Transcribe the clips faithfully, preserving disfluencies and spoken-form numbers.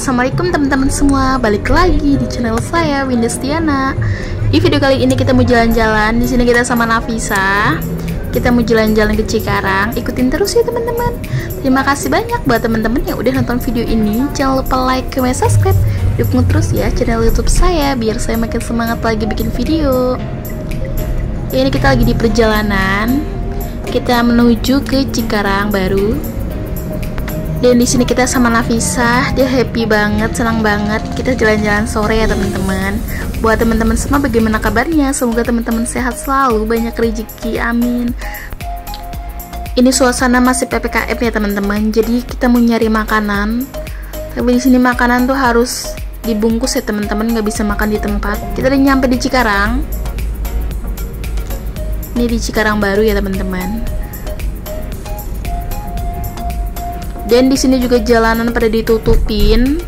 assalamualaikum teman-teman semua. Balik lagi di channel saya, Windastiana. Di video kali ini kita mau jalan-jalan. Di sini kita sama Nafisa. Kita mau jalan-jalan ke Cikarang. Ikutin terus ya teman-teman. Terima kasih banyak buat teman-teman yang udah nonton video ini. Jangan lupa like, comment, subscribe. Dukung terus ya channel YouTube saya biar saya makin semangat lagi bikin video. Ini kita lagi di perjalanan. Kita menuju ke Cikarang baru. Dan di sini kita sama Nafisa, dia happy banget, senang banget. Kita jalan-jalan sore ya teman-teman. Buat teman-teman semua bagaimana kabarnya? Semoga teman-teman sehat selalu, banyak rezeki, amin. Ini suasana masih P P K M ya teman-teman. Jadi kita mau nyari makanan. Tapi di sini makanan tuh harus dibungkus ya teman-teman, nggak bisa makan di tempat. Kita udah nyampe di Cikarang. Ini di Cikarang baru ya teman-teman. Dan di sini juga jalanan pada ditutupin.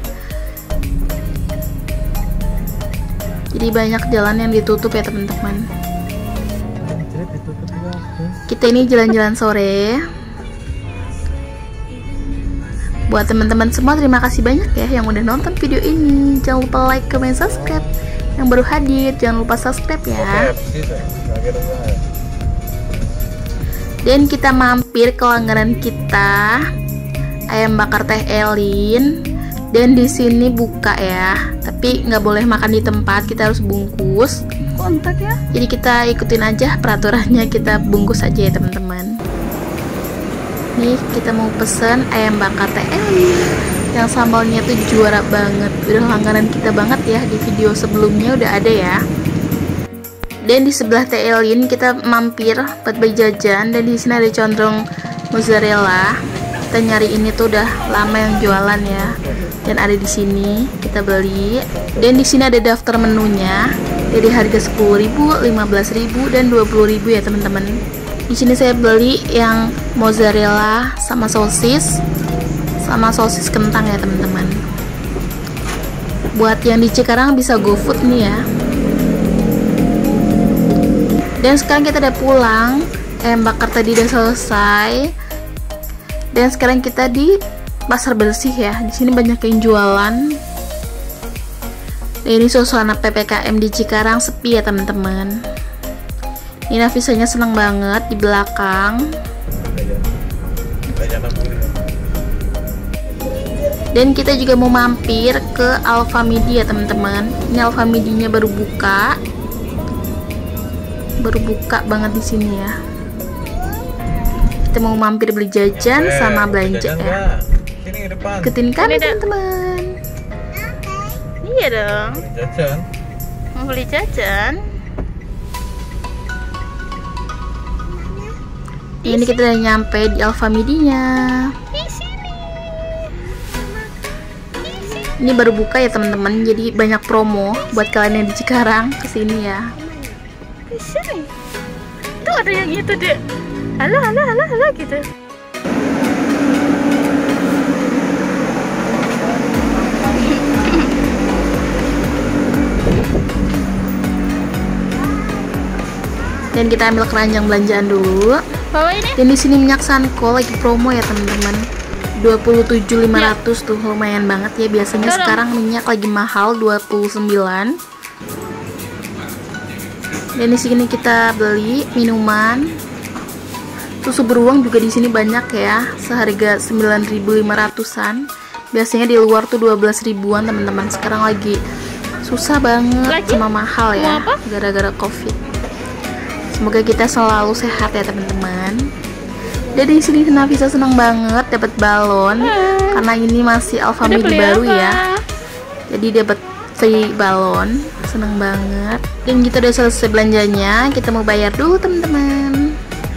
Jadi banyak jalan yang ditutup ya teman-teman. Kita ini jalan-jalan sore. Buat teman-teman semua terima kasih banyak ya yang udah nonton video ini. Jangan lupa like, comment, subscribe. Yang baru hadir jangan lupa subscribe ya. Dan kita mampir ke langganan kita, ayam bakar Teh Elin. Dan di sini buka ya, tapi nggak boleh makan di tempat, kita harus bungkus. Kontak ya. Jadi kita ikutin aja peraturannya, kita bungkus aja ya teman-teman. Nih kita mau pesen ayam bakar Teh Elin yang sambalnya tuh juara banget. Udah langganan kita banget ya, di video sebelumnya udah ada ya. Dan di sebelah Teh Elin kita mampir buat beli jajan. Dan di sini ada condrong mozzarella. Kita nyari ini tuh udah lama yang jualan ya, dan ada di sini kita beli. Dan di sini ada daftar menunya dari harga sepuluh ribu, lima belas ribu, dan dua puluh ribu ya teman-teman. Di sini saya beli yang mozzarella sama sosis sama sosis kentang ya teman-teman. Buat yang di Cikarang bisa GoFood nih ya. Dan sekarang kita udah pulang, ayam bakar tadi udah selesai. Dan sekarang kita di pasar bersih ya. Di sini banyak yang jualan. Dan ini suasana P P K M di Cikarang sepi ya teman-teman. Ini Nafisanya senang banget di belakang. Dan kita juga mau mampir ke Alfamidi ya teman-teman. Ini Alfamidinya baru buka. Baru buka banget di sini ya. Kita mau mampir beli jajan eh, sama belanja ya. Sini ke depan. Ikutin kami teman-teman. Iya dong. Beli jajan. Mau beli jajan. Di ini kita udah nyampe di Alfamidinya. Di sini. Ini baru buka ya teman-teman. Jadi banyak promo buat kalian yang di Cikarang, kesini ya. Di sini. Tuh ada yang itu deh. Alah, alah, alah, alah gitu. Dan kita ambil keranjang belanjaan dulu. Bawa ini. Dan di sini minyak Sanko lagi promo ya teman-teman. dua puluh tujuh ribu lima ratus ya. Tuh lumayan banget ya. Biasanya Tolong. Sekarang minyak lagi mahal dua puluh sembilan. Dan di sini kita beli minuman. Susu beruang juga di sini banyak ya, seharga sembilan ribu lima ratusan. Biasanya di luar tuh dua belas ribuan teman-teman. Sekarang lagi susah banget lagi? Sama mahal ya, gara-gara Covid. Semoga kita selalu sehat ya teman-teman. Dan di sini Nafisa senang banget dapat balon hmm. karena ini masih Alfamidi baru apa? Ya. Jadi dapat free balon, senang banget. Dan kita udah selesai belanjanya, kita mau bayar dulu teman-teman.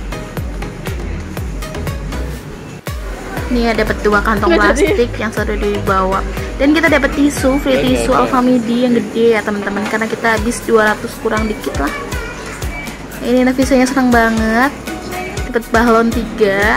Nih ya, dapat dua kantong plastik, yang satu dibawa. Dan kita dapat tisu, free tisu Alfamidi yang gede ya teman-teman, karena kita habis dua ratus kurang dikit lah. Ini Nafisanya senang banget dapat balon tiga.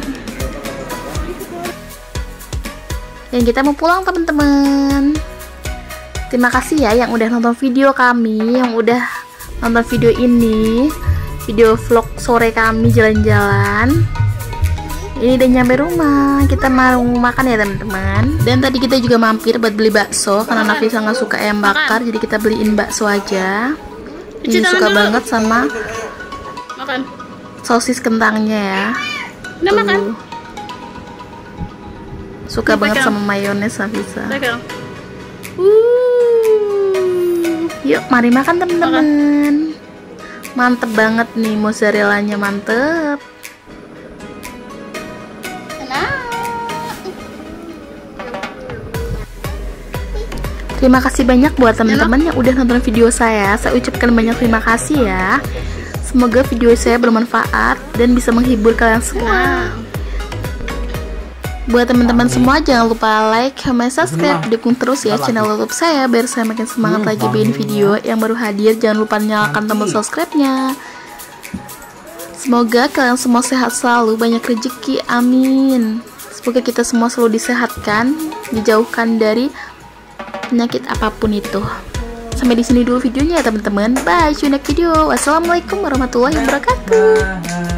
Dan kita mau pulang teman-teman. Terima kasih ya yang udah nonton video kami, yang udah nonton video ini, video vlog sore kami jalan-jalan. Ini udah nyampe rumah, kita mau makan ya teman-teman. Dan tadi kita juga mampir buat beli bakso karena Nafisa nggak suka ayam bakar, jadi kita beliin bakso aja. Ini suka banget sama makan sosis kentangnya ya. Udah makan. Suka banget sama mayones Nafisa. Uh. Yuk, mari makan teman-teman. Mantep banget nih, mozzarellanya mantep. Terima kasih banyak buat teman-teman yang udah nonton video saya. Saya ucapkan banyak terima kasih ya. Semoga video saya bermanfaat dan bisa menghibur kalian semua. Buat teman-teman semua, jangan lupa like, comment, subscribe, dukung terus ya channel YouTube saya biar saya makin semangat lagi bikin video. Yang baru hadir jangan lupa nyalakan tombol subscribe-nya. Semoga kalian semua sehat selalu, banyak rezeki, amin. Semoga kita semua selalu disehatkan, dijauhkan dari penyakit apapun itu. Sampai di sini dulu videonya ya teman-teman. Bye, see you next video. Wassalamualaikum warahmatullahi wabarakatuh.